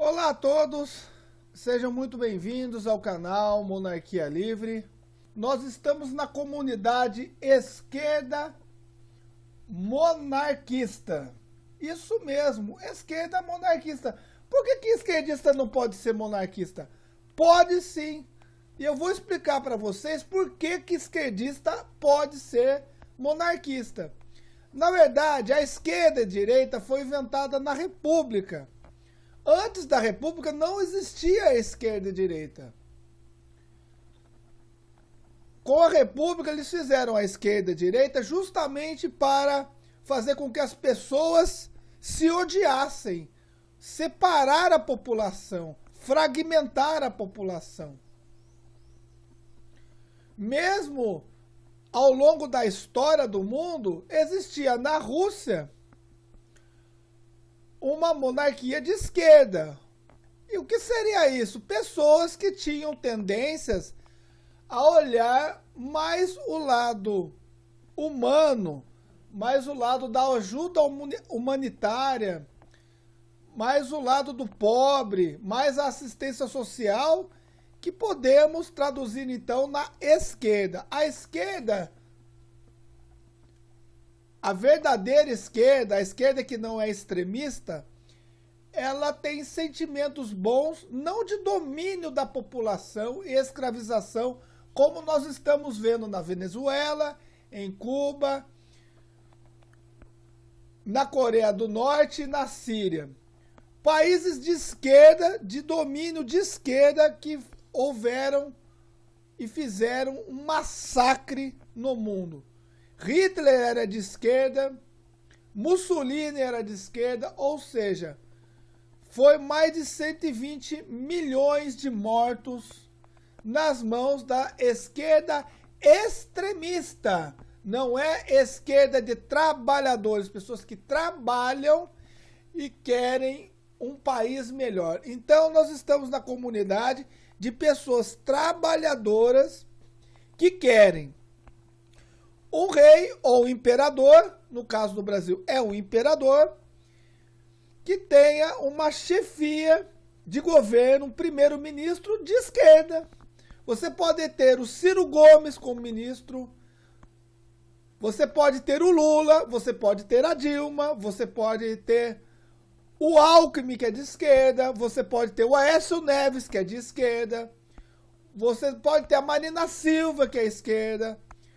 Olá a todos, sejam muito bem-vindos ao canal Monarquia Livre. Nós estamos na comunidade esquerda monarquista. Isso mesmo, esquerda monarquista. Por que esquerdista não pode ser monarquista? Pode sim. E eu vou explicar para vocês por que esquerdista pode ser monarquista. Na verdade, a esquerda e a direita foi inventada na República. Antes da República não existia a esquerda e a direita. Com a República eles fizeram a esquerda e a direita justamente para fazer com que as pessoas se odiassem, separar a população, fragmentar a população. Mesmo ao longo da história do mundo, existia na Rússia uma monarquia de esquerda. E o que seria isso? Pessoas que tinham tendências a olhar mais o lado humano, mais o lado da ajuda humanitária, mais o lado do pobre, mais a assistência social, que podemos traduzir então na esquerda. A esquerda, a verdadeira esquerda, a esquerda que não é extremista, ela tem sentimentos bons, não de domínio da população e escravização, como nós estamos vendo na Venezuela, em Cuba, na Coreia do Norte e na Síria. Países de esquerda, de domínio de esquerda, que houveram e fizeram um massacre no mundo. Hitler era de esquerda, Mussolini era de esquerda, ou seja, foi mais de 120 milhões de mortos nas mãos da esquerda extremista. Não é esquerda de trabalhadores, pessoas que trabalham e querem um país melhor. Então nós estamos na comunidade de pessoas trabalhadoras que querem um rei ou imperador, no caso do Brasil é um imperador, que tenha uma chefia de governo, um primeiro-ministro de esquerda. Você pode ter o Ciro Gomes como ministro, você pode ter o Lula, você pode ter a Dilma, você pode ter o Alckmin, que é de esquerda, você pode ter o Aécio Neves, que é de esquerda, você pode ter a Marina Silva, que é esquerda.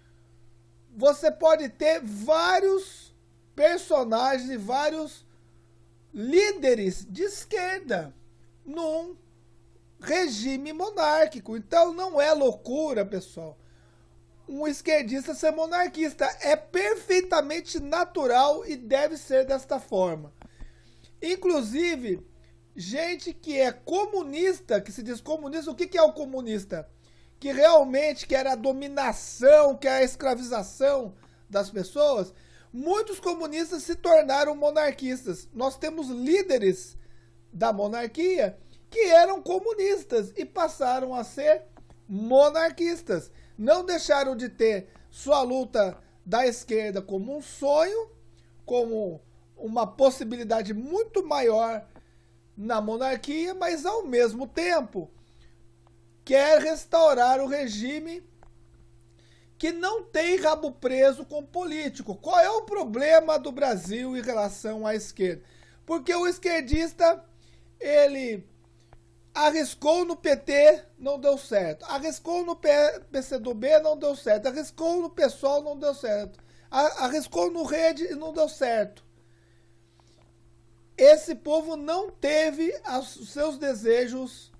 Você pode ter vários personagens e vários líderes de esquerda num regime monárquico. Então não é loucura, pessoal, um esquerdista ser monarquista. É perfeitamente natural e deve ser desta forma. Inclusive, gente que é comunista, que se diz comunista, o que é o comunista? Que realmente quer a dominação, quer a escravização das pessoas, muitos comunistas se tornaram monarquistas. Nós temos líderes da monarquia que eram comunistas e passaram a ser monarquistas. Não deixaram de ter sua luta da esquerda como um sonho, como uma possibilidade muito maior na monarquia, mas ao mesmo tempo quer restaurar o regime que não tem rabo preso com político. Qual é o problema do Brasil em relação à esquerda? Porque o esquerdista, ele arriscou no PT, não deu certo. Arriscou no PCdoB, não deu certo. Arriscou no PSOL, não deu certo. Arriscou no Rede e não deu certo. Esse povo não teve os seus desejos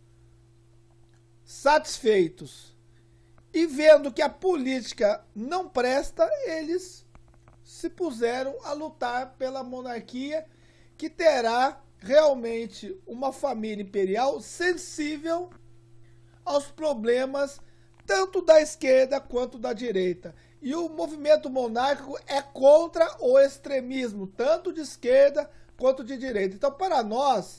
satisfeitos. E vendo que a política não presta, eles se puseram a lutar pela monarquia, que terá realmente uma família imperial sensível aos problemas tanto da esquerda quanto da direita. E o movimento monárquico é contra o extremismo, tanto de esquerda quanto de direita. Então, para nós,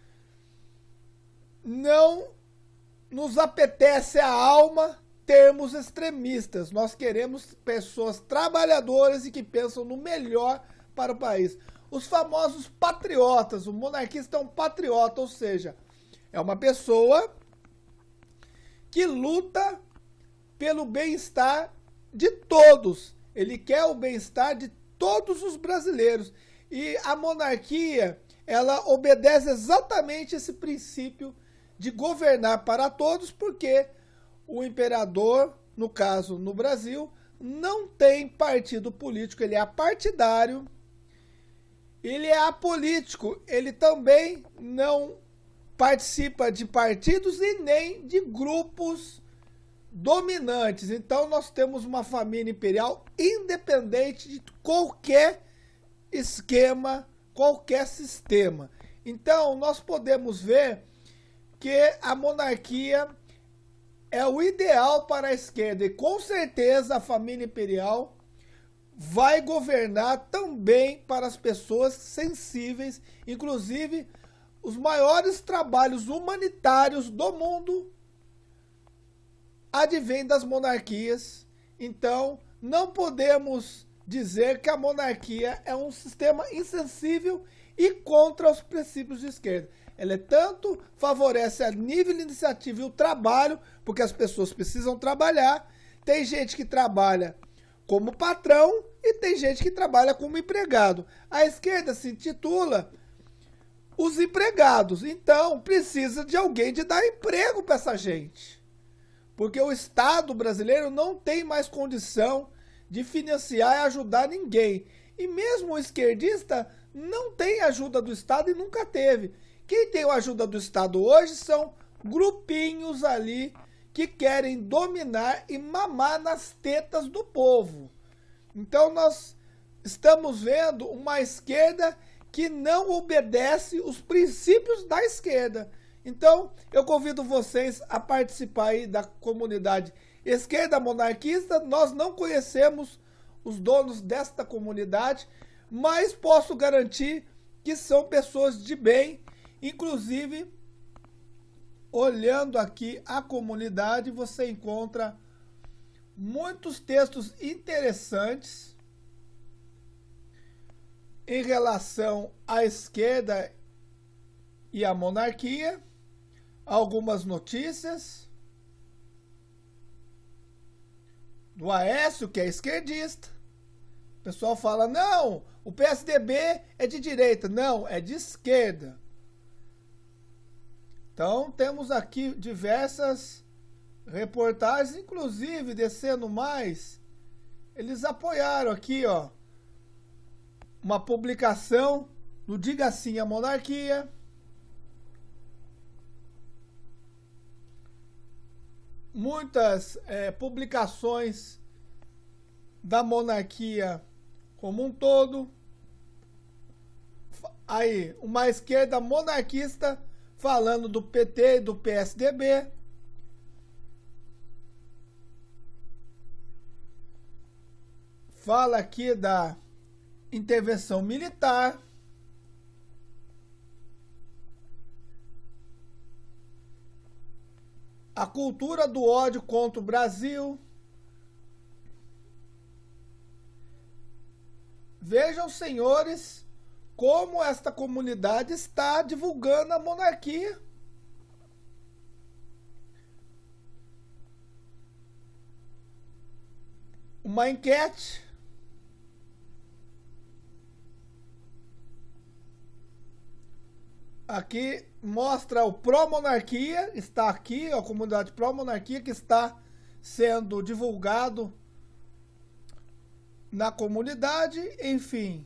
não nos apetece a alma termos extremistas. Nós queremos pessoas trabalhadoras e que pensam no melhor para o país. os famosos patriotas. O monarquista é um patriota, ou seja, é uma pessoa que luta pelo bem-estar de todos. Ele quer o bem-estar de todos os brasileiros. E a monarquia, ela obedece exatamente esse princípio de governar para todos, porque o imperador, no caso no Brasil, não tem partido político, ele é apartidário, ele é apolítico, ele também não participa de partidos e nem de grupos dominantes. Então nós temos uma família imperial independente de qualquer esquema, qualquer sistema. Então nós podemos ver que a monarquia é o ideal para a esquerda e com certeza a família imperial vai governar também para as pessoas sensíveis, inclusive os maiores trabalhos humanitários do mundo advêm das monarquias. Então não podemos dizer que a monarquia é um sistema insensível e contra os princípios de esquerda. Ela tanto favorece a nível de iniciativa e o trabalho, porque as pessoas precisam trabalhar. Tem gente que trabalha como patrão e tem gente que trabalha como empregado. A esquerda se intitula os empregados. Então, precisa de alguém de dar emprego para essa gente. Porque o Estado brasileiro não tem mais condição de financiar e ajudar ninguém. E mesmo o esquerdista não tem ajuda do Estado e nunca teve. Quem tem a ajuda do Estado hoje são grupinhos ali que querem dominar e mamar nas tetas do povo. Então nós estamos vendo uma esquerda que não obedece os princípios da esquerda. Então eu convido vocês a participar aí da comunidade esquerda monarquista. Nós não conhecemos os donos desta comunidade, mas posso garantir que são pessoas de bem. Inclusive, olhando aqui a comunidade, você encontra muitos textos interessantes em relação à esquerda e à monarquia, algumas notícias do Aécio, que é esquerdista. O pessoal fala, não, o PSDB é de direita. Não, é de esquerda. Então, temos aqui diversas reportagens, inclusive, descendo mais, eles apoiaram aqui, ó, uma publicação do Diga Sim à Monarquia. Muitas publicações da monarquia como um todo. Aí, uma esquerda monarquista falando do PT e do PSDB. Fala aqui da intervenção militar. A cultura do ódio contra o Brasil. Vejam, senhores, como esta comunidade está divulgando a monarquia. Uma enquete. Aqui mostra o pró-monarquia, está aqui, a comunidade pró-monarquia que está sendo divulgado na comunidade, enfim.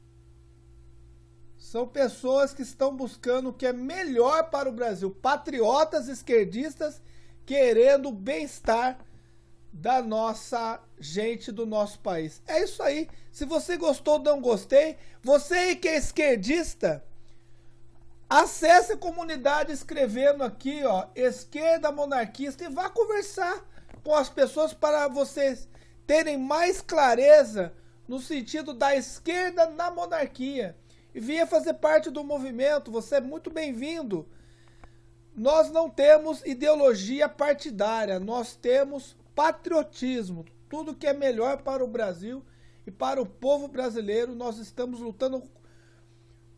São pessoas que estão buscando o que é melhor para o Brasil. Patriotas esquerdistas querendo o bem-estar da nossa gente, do nosso país. É isso aí. Se você gostou, não gostei. Você aí que é esquerdista, acesse a comunidade escrevendo aqui, ó, esquerda monarquista, e vá conversar com as pessoas para vocês terem mais clareza no sentido da esquerda na monarquia. E venha fazer parte do movimento, você é muito bem-vindo. Nós não temos ideologia partidária, nós temos patriotismo. Tudo que é melhor para o Brasil e para o povo brasileiro, nós estamos lutando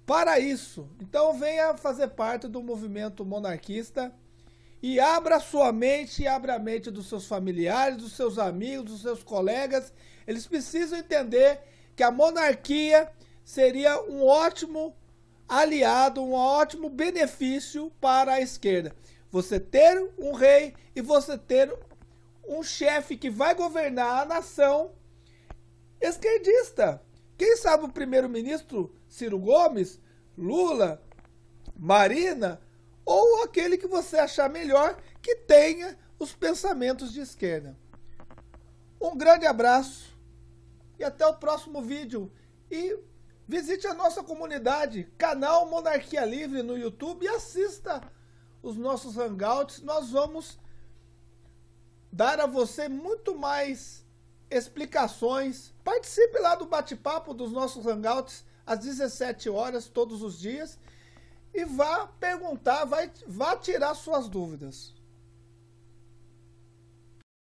para isso. Então venha fazer parte do movimento monarquista e abra sua mente e abra a mente dos seus familiares, dos seus amigos, dos seus colegas. Eles precisam entender que a monarquia seria um ótimo aliado, um ótimo benefício para a esquerda. Você ter um rei e você ter um chefe que vai governar a nação esquerdista. Quem sabe o primeiro-ministro Ciro Gomes, Lula, Marina, ou aquele que você achar melhor que tenha os pensamentos de esquerda. Um grande abraço e até o próximo vídeo. E visite a nossa comunidade, canal Monarquia Livre no YouTube e assista os nossos hangouts. Nós vamos dar a você muito mais explicações. Participe lá do bate-papo dos nossos hangouts às 17 horas todos os dias e vá perguntar, vá tirar suas dúvidas.